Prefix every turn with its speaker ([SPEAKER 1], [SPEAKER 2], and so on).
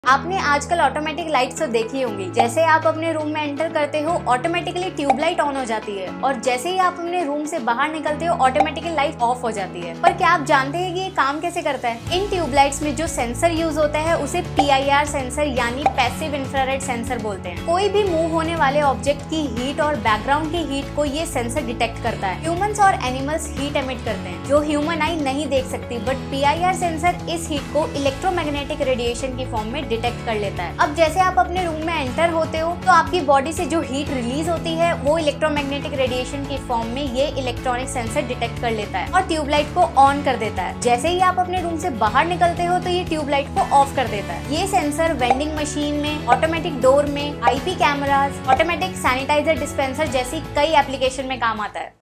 [SPEAKER 1] आपने आजकल automatic lights तो देखी होंगी। जैसे आप अपने रूम में एंटर करते हो ऑटोमेटिकली ट्यूबलाइट ऑन हो जाती है और जैसे ही आप अपने रूम से बाहर निकलते हो ऑटोमेटिकली लाइट ऑफ हो जाती है। पर क्या आप जानते हैं कि ये काम कैसे करता है? इन ट्यूबलाइट्स में जो सेंसर यूज होता है उसे PIR सेंसर यानी पैसिव इंफ्रारेड सेंसर बोलते हैं। कोई भी मूव होने वाले ऑब्जेक्ट की हीट और बैकग्राउंड की हीट को ये सेंसर डिटेक्ट करता है। ह्यूमंस और एनिमल्स हीट एमिट करते हैं जो ह्यूमन आई नहीं देख सकती, बट PIR सेंसर इस हीट को इलेक्ट्रोमैग्नेटिक रेडिएशन की फॉर्म में डिटेक्ट कर लेता है। अब जैसे आप अपने रूम में एंटर होते हो तो आपकी बॉडी से जो हीट रिलीज होती है वो इलेक्ट्रोमैग्नेटिक रेडिएशन की फॉर्म में ये इलेक्ट्रॉनिक सेंसर डिटेक्ट कर लेता है और ट्यूबलाइट को ऑन कर देता है। जैसे ही आप अपने रूम से बाहर निकलते हो तो ये ट्यूबलाइट को ऑफ कर देता है। ये सेंसर वेंडिंग मशीन में, ऑटोमेटिक डोर में, IP cameras, automatic sanitizer dispenser जैसी कई एप्लीकेशन में काम आता है।